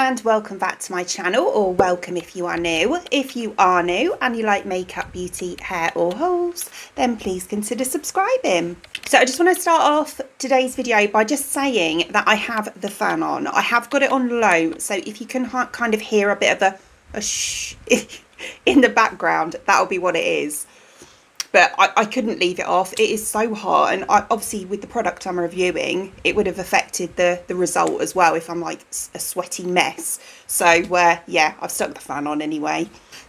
and welcome back to my channel, or welcome if you are new. If you are new and you like makeup, beauty, hair or hauls, then please consider subscribing. So I just want to start off today's video by just saying that I have the fan on. I have got it on low, so if you can kind of hear a bit of a shh in the background, that'll be what it is. But I couldn't leave it off. It is so hot, and obviously with the product I'm reviewing, it would have affected the result as well if I'm like a sweaty mess. So yeah, I've stuck the fan on anyway.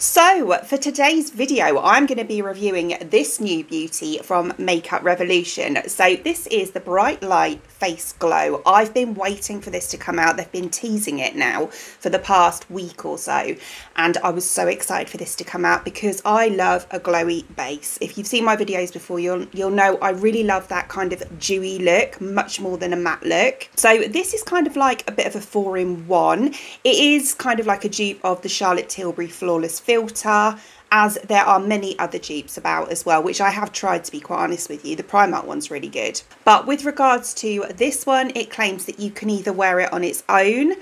So for today's video, I'm going to be reviewing this new beauty from Makeup Revolution. So this is the Bright Light Face Glow. I've been waiting for this to come out. They've been teasing it now for the past week or so, and I was so excited for this to come out because I love a glowy base. If you've seen my videos before, you'll know I really love that kind of dewy look, much more than a matte look. So this is kind of like a bit of a 4-in-1. It is kind of like a dupe of the Charlotte Tilbury Flawless Filter, as there are many other dupes about as well, which I have tried, to be quite honest with you. The Primark one's really good. But with regards to this one, it claims that you can either wear it on its own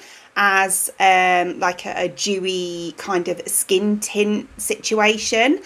as like a dewy kind of skin tint situation.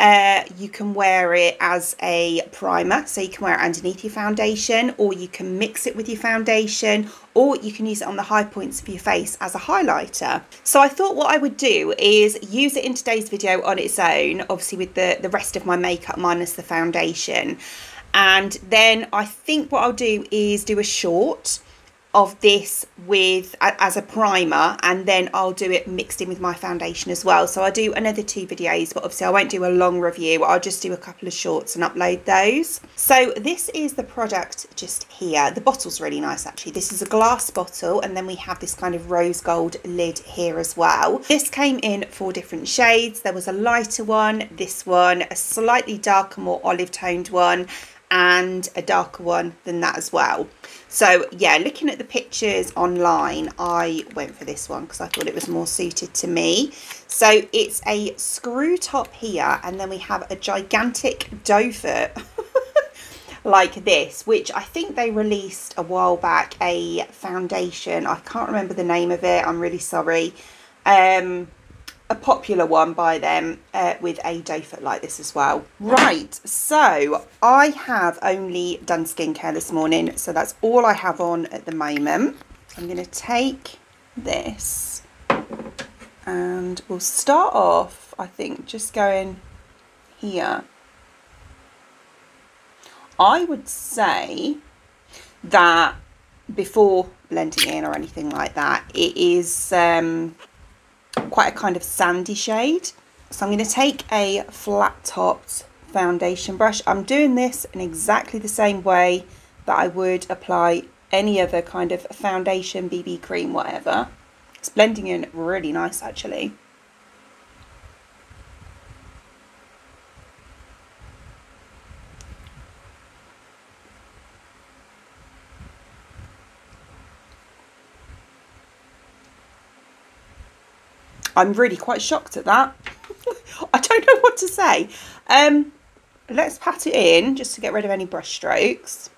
You can wear it as a primer, so you can wear it underneath your foundation, or you can mix it with your foundation, or you can use it on the high points of your face as a highlighter. So I thought what I would do is use it in today's video on its own, obviously with the rest of my makeup minus the foundation. And then I think what I'll do is do a short of this with as a primer, and then I'll do it mixed in with my foundation as well. So I'll do another 2 videos, but obviously I won't do a long review. I'll just do a couple of shorts and upload those. So this is the product just here. The bottle's really nice actually. This is a glass bottle, and then we have this kind of rose gold lid here as well. This came in 4 different shades. There was a lighter one, this one, a slightly darker, more olive toned one, and a darker one than that as well. So yeah, looking at the pictures online, I went for this one because I thought it was more suited to me. So it's a screw top here, and then we have a gigantic doe foot like this, which I think they released a while back, a foundation. I can't remember the name of it, I'm really sorry. A popular one by them with a doe foot like this as well. Right, so I have only done skincare this morning, so that's all I have on at the moment. I'm going to take this and we'll start off, I think, just going here. I would say that before blending in or anything like that, it is quite a kind of sandy shade. So I'm going to take a flat topped foundation brush. I'm doing this in exactly the same way that I would apply any other kind of foundation, BB cream, whatever. It's blending in really nice actually. I'm really quite shocked at that. I don't know what to say. Let's pat it in just to get rid of any brush strokes.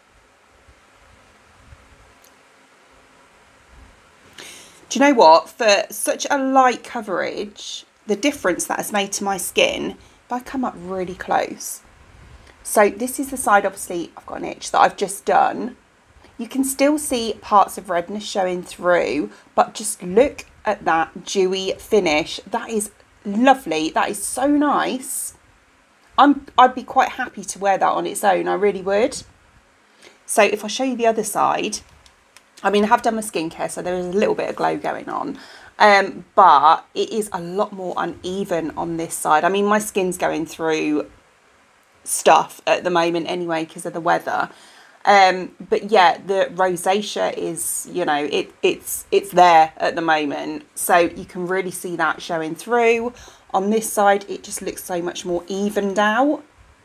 Do you know what? For such a light coverage, the difference that has made to my skin, if I come up really close. So this is the side, obviously, I've got an itch that I've just done. You can still see parts of redness showing through, but just look at that dewy finish. That is lovely. That is so nice. I'd be quite happy to wear that on its own. I really would. So if I show you the other side, I mean, I have done my skincare, so there is a little bit of glow going on, but it is a lot more uneven on this side. I mean, my skin's going through stuff at the moment anyway because of the weather. But yeah, the rosacea is, you know, it's there at the moment, so you can really see that showing through. On this side, it just looks so much more evened out.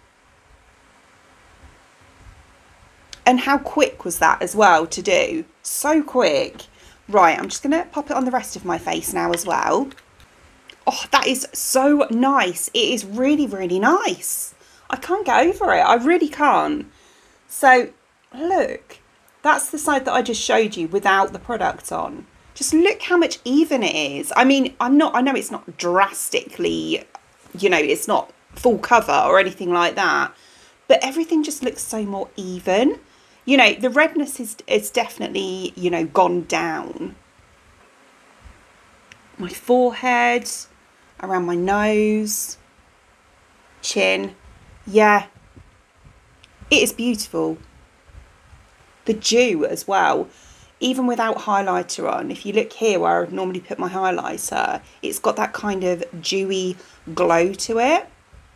And how quick was that as well to do? So quick. Right, I'm just going to pop it on the rest of my face now as well. Oh, that is so nice. It is really, really nice. I can't get over it. I really can't. So look, that's the side that I just showed you without the product on. Just look how much even it is. I mean, I know it's not drastically, you know, it's not full cover or anything like that, but everything just looks so more even. You know, the redness is definitely, you know, gone down. My forehead, around my nose, chin. Yeah, it is beautiful. The dew as well. Even without highlighter on, if you look here where I would normally put my highlighter, it's got that kind of dewy glow to it.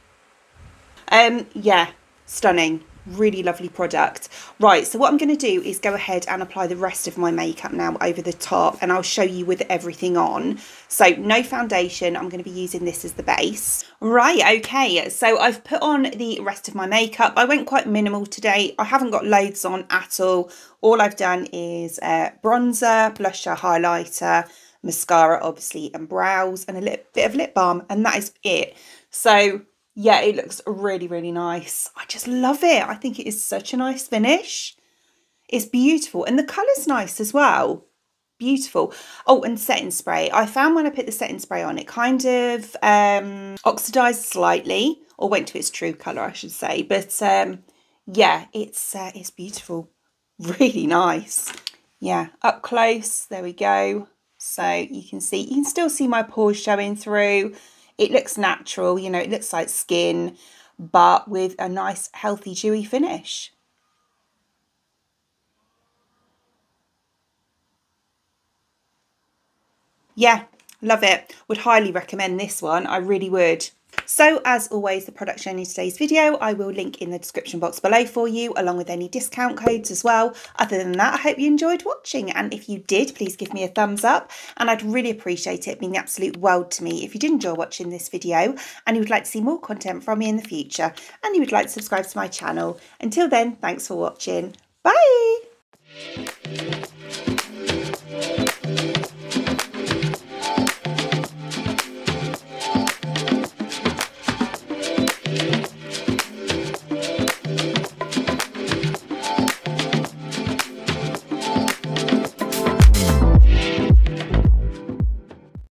Yeah, stunning. Really lovely product. Right, so what I'm going to do is go ahead and apply the rest of my makeup now over the top, and I'll show you with everything on. So no foundation, I'm going to be using this as the base. Right, okay, so I've put on the rest of my makeup. I went quite minimal today. I haven't got loads on at all. All I've done is bronzer, blusher, highlighter, mascara obviously, and brows, and a little bit of lip balm, and that is it. So yeah, it looks really, really nice. I just love it. I think it is such a nice finish. It's beautiful. And the colour's nice as well. Beautiful. Oh, and setting spray. I found when I put the setting spray on, it kind of oxidised slightly, or went to its true colour, I should say. But yeah, it's beautiful. Really nice. Yeah, up close. There we go. So you can still see my pores showing through. It looks natural, you know, it looks like skin, but with a nice, healthy, dewy finish. Yeah, love it. Would highly recommend this one. I really would. So as always, the product shown in today's video, I will link in the description box below for you, along with any discount codes as well. Other than that, I hope you enjoyed watching. And if you did, please give me a thumbs up. And I'd really appreciate it. It'd mean the absolute world to me if you did enjoy watching this video and you would like to see more content from me in the future and you would like to subscribe to my channel. Until then, thanks for watching. Bye.